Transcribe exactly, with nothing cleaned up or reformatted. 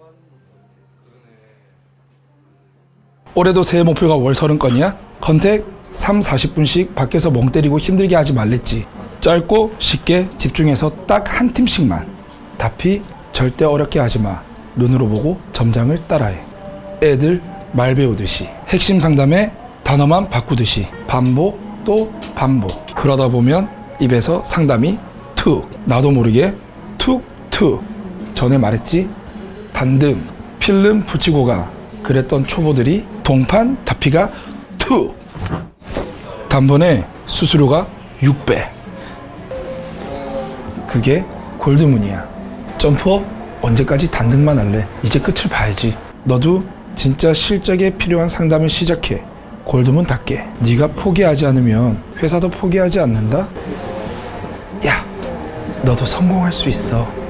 올해도 새해 목표가 월 서른 건이야? 컨택 삼, 사십 분씩 밖에서 멍 때리고 힘들게 하지 말랬지. 짧고 쉽게 집중해서 딱 한 팀씩만. 답이 절대 어렵게 하지 마. 눈으로 보고 점장을 따라해. 애들 말 배우듯이. 핵심 상담에 단어만 바꾸듯이. 반복 또 반복. 그러다 보면 입에서 상담이 툭. 나도 모르게 툭툭. 전에 말했지? 단등, 필름 붙이고 가. 그랬던 초보들이 동판 답피가 툭. 단번에 수수료가 육 배. 그게 골드문이야. 점프업 언제까지 단등만 할래? 이제 끝을 봐야지. 너도 진짜 실적에 필요한 상담을 시작해. 골드문 답게. 네가 포기하지 않으면 회사도 포기하지 않는다? 야, 너도 성공할 수 있어.